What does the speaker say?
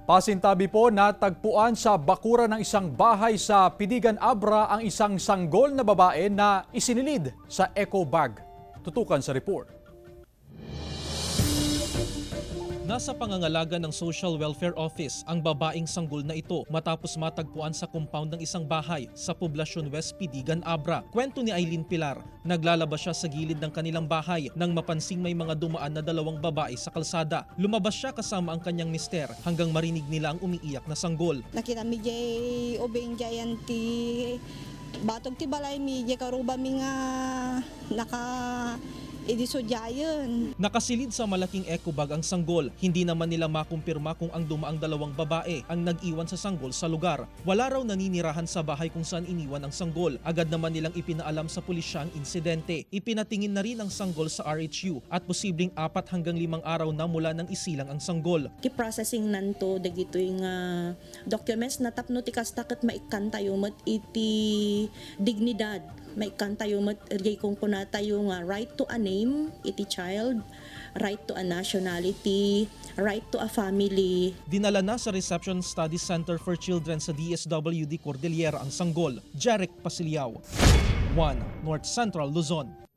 Pasintabi po natagpuan sa bakura ng isang bahay sa Pidigan Abra ang isang sanggol na babae na isinilid sa eco bag. Tutukan sa report. Nasa pangangalaga ng Social Welfare Office ang babaeng sanggol na ito matapos matagpuan sa compound ng isang bahay sa Poblacion West, Pidigan, Abra. Kwento ni Aileen Pilar, naglalaba siya sa gilid ng kanilang bahay nang mapansing may mga dumaan na dalawang babae sa kalsada. Lumabas siya kasama ang kanyang mister hanggang marinig nila ang umiiyak na sanggol. Nakita mi jay obeng jayanti batog ti balay mi jay karuba mi nga naka idisodyayon. Nakasilid sa malaking eco bag ang sanggol. Hindi naman nila makumpirma kung ang dumaang dalawang babae ang nag-iwan sa sanggol sa lugar. Wala raw naninirahan sa bahay kung saan iniwan ang sanggol. Agad naman nilang ipinaalam sa pulisya ang insidente. Ipinatingin na rin ang sanggol sa RHU at posibleng 4 hanggang 5 araw na mula nang isilang ang sanggol. Ki-processing nanto dagito yung documents na tapno ti kastakit maikan tayo mat iti dignidad. Maikan tayo mat ergay kung kuna tayo nga right to a name iti child, right to a nationality, right to a family. Dinala na sa Reception Studies Center for Children sa DSWD Cordillera ang sanggol. Jarek Pasiliao, 1 North Central Luzon.